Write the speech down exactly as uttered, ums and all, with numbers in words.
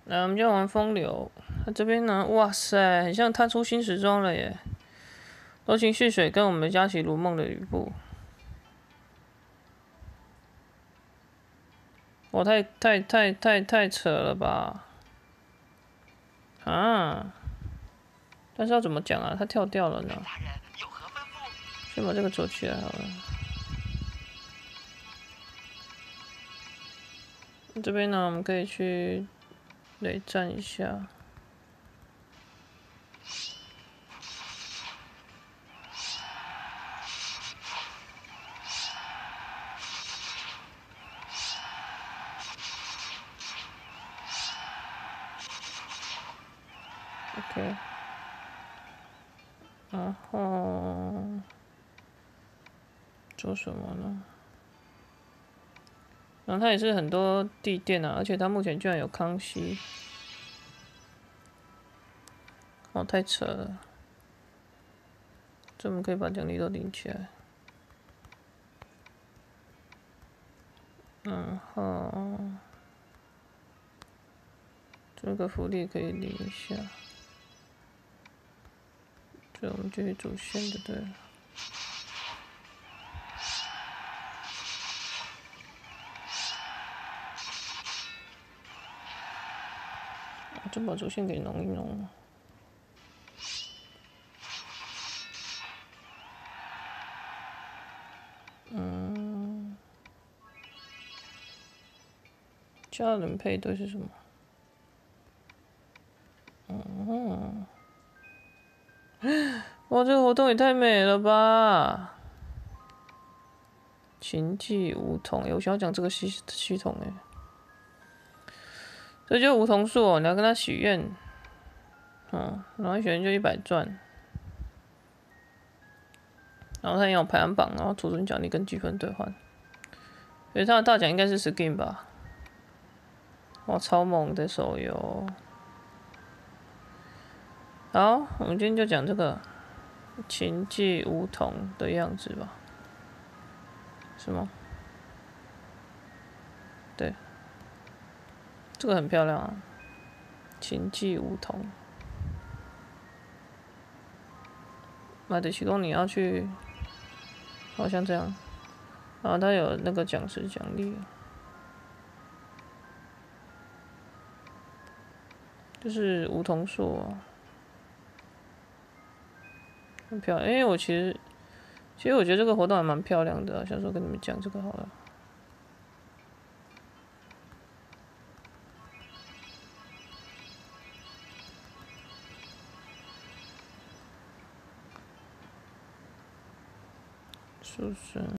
来，我们就玩风流。那这边呢？哇塞，很像他出新时装了耶！柔情似水跟我们佳琪如梦的吕布，哇，太太太太太扯了吧！啊！但是要怎么讲啊？他跳掉了呢。先把这个走起来好了。这边呢，我们可以去雷战一下。OK， 然后做什么呢？然后它也是很多地垫啊，而且它目前居然有康熙，哦，太扯了！这我们可以把奖励都领起来。然后这个福利可以领一下。这我们继续主线就对了。就把主线给弄一弄。嗯，家人配对是什么？嗯，哇，这个活动也太美了吧！情迹梧桐，欸，我想要讲这个系系统哎，这就是梧桐树哦，你要跟他许愿，嗯，然后许愿就一百钻，然后他也有排行榜，然后储存奖励跟积分兑换，所以他的大奖应该是 skin 吧？哇，超猛的手游！好，我们今天就讲这个情迹梧桐的样子吧，是吗？对，这个很漂亮啊，情迹梧桐。买的启动你要去，好像这样，然后它有那个奖池奖励，就是梧桐树啊，很漂亮。因为我其实，其实我觉得这个活动还蛮漂亮的，啊，想说跟你们讲这个好了。是不是？